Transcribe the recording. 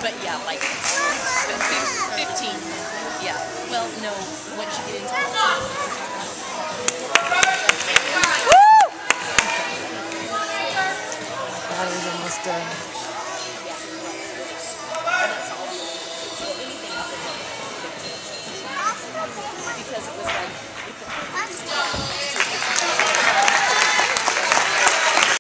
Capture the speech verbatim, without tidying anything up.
But yeah, like fifteen. Yeah. Well, no, once you get into it. That is almost done. Because it was like,